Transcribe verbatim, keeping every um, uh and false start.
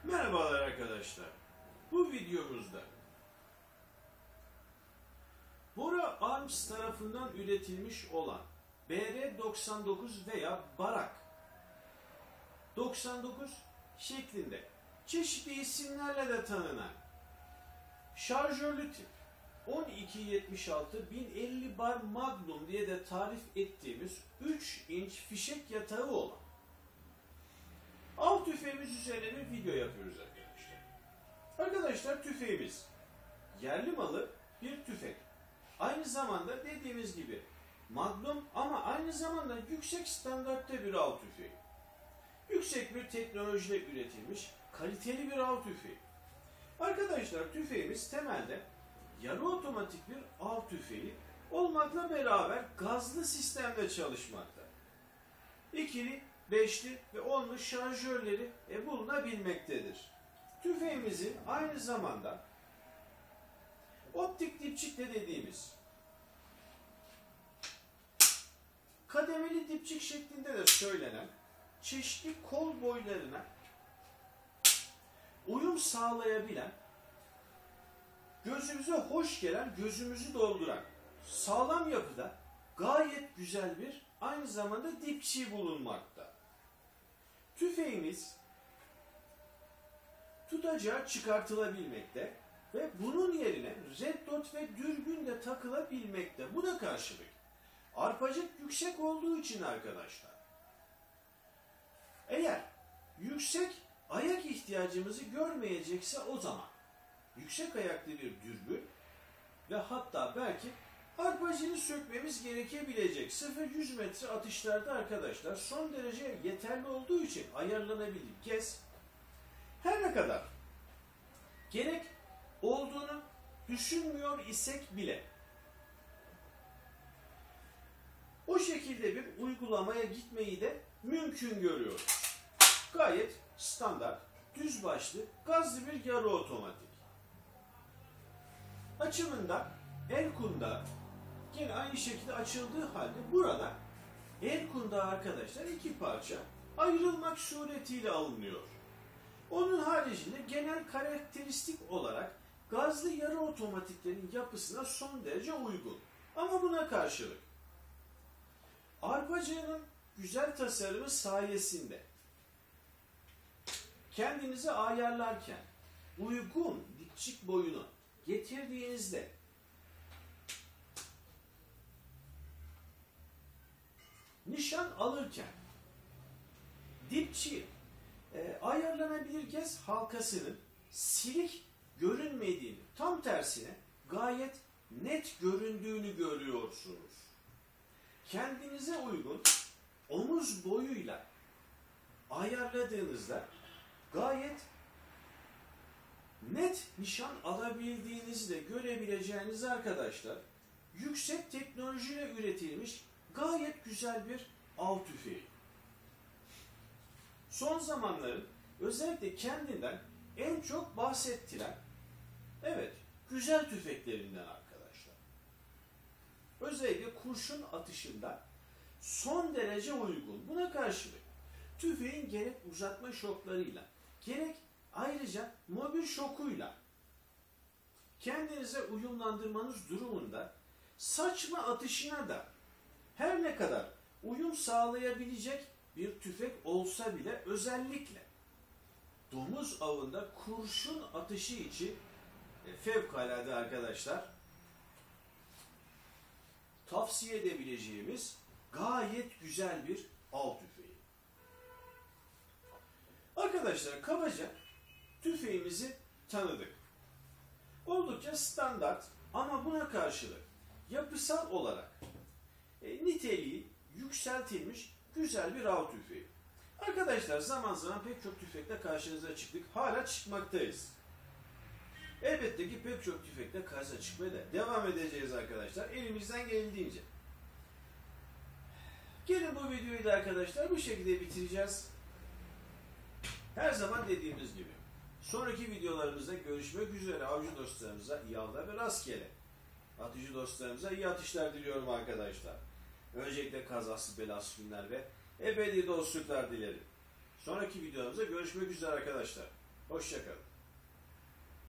Merhabalar arkadaşlar. Bu videomuzda Bora Arms tarafından üretilmiş olan B R doksan dokuz veya Barak doksan dokuz şeklinde çeşitli isimlerle de tanınan şarjörlü tip on iki yetmiş altı bin elli bar Magnum diye de tarif ettiğimiz üç inç fişek yatağı olan av tüfeğimiz üzerine bir video yapıyoruz arkadaşlar. Arkadaşlar tüfeğimiz yerli malı bir tüfek. Aynı zamanda dediğimiz gibi Magnum ama aynı zamanda yüksek standartta bir av tüfeği. Yüksek bir teknolojiyle üretilmiş kaliteli bir av tüfeği. Arkadaşlar tüfeğimiz temelde yarı otomatik bir av tüfeği olmakla beraber gazlı sistemde çalışmakta. İkili, beşli ve onlu şarjörleri e, bulunabilmektedir. Tüfeğimizin aynı zamanda optik dipçikle dediğimiz kademeli dipçik şeklinde de söylenen çeşitli kol boylarına uyum sağlayabilen, gözümüze hoş gelen, gözümüzü dolduran sağlam yapıda gayet güzel bir aynı zamanda dipçiği bulunmakta. Tüfeğimiz tutacağı çıkartılabilmekte ve bunun yerine red dot ve dürbün de takılabilmekte. Buna karşılık arpacık yüksek olduğu için arkadaşlar, eğer yüksek ayak ihtiyacımızı görmeyecekse o zaman yüksek ayaklı bir dürbün ve hatta belki arpacını sökmemiz gerekebilecek sıfır yüz metre atışlarda arkadaşlar son derece yeterli olduğu için ayarlanabilir kez her ne kadar gerek olduğunu düşünmüyor isek bile o şekilde bir uygulamaya gitmeyi de mümkün görüyoruz. Gayet standart, düz başlı, gazlı bir yarı otomatik. Açımında el kundağı yine aynı şekilde açıldığı halde burada el kundağı arkadaşlar iki parça ayrılmak suretiyle alınıyor. Onun haricinde genel karakteristik olarak gazlı yarı otomatiklerin yapısına son derece uygun. Ama buna karşılık arpacığının güzel tasarımı sayesinde kendinizi ayarlarken uygun dipçik boyunu getirdiğinizde nişan alırken dipçiği e, ayarlanabilir gez halkasının silik görünmediğini, tam tersine gayet net göründüğünü görüyorsunuz. Kendinize uygun omuz boyuyla ayarladığınızda gayet net nişan alabildiğinizi de görebileceğiniz arkadaşlar yüksek teknolojiyle üretilmiş gayet güzel bir av tüfeği. Son zamanların özellikle kendinden en çok bahsettiren evet güzel tüfeklerinden arkadaşlar. Özellikle kurşun atışında son derece uygun. Buna karşılık tüfeğin gerek uzatma şoklarıyla gerek ayrıca mobil şokuyla kendinize uyumlandırmanız durumunda saçma atışına da her ne kadar uyum sağlayabilecek bir tüfek olsa bile özellikle domuz avında kurşun atışı için e, fevkalade arkadaşlar tavsiye edebileceğimiz gayet güzel bir av tüfeği. Arkadaşlar kabaca tüfeğimizi tanıdık. Oldukça standart ama buna karşılık yapısal olarak e, niteliği yükseltilmiş güzel bir av tüfeği. Arkadaşlar zaman zaman pek çok tüfekle karşınıza çıktık. Hala çıkmaktayız. Elbette ki pek çok tüfekle karşınıza çıkmaya da devam edeceğiz arkadaşlar. Elimizden geldiğince. Gelin bu videoyu da arkadaşlar bu şekilde bitireceğiz. Her zaman dediğimiz gibi sonraki videolarımızda görüşmek üzere. Avcı dostlarımıza iyi avlar ve rastgele. Atıcı dostlarımıza iyi atışlar diliyorum arkadaşlar. Öncelikle kazasız belasız günler ve ebedi dostluklar dilerim. Sonraki videolarımızda görüşmek üzere arkadaşlar. Hoşçakalın.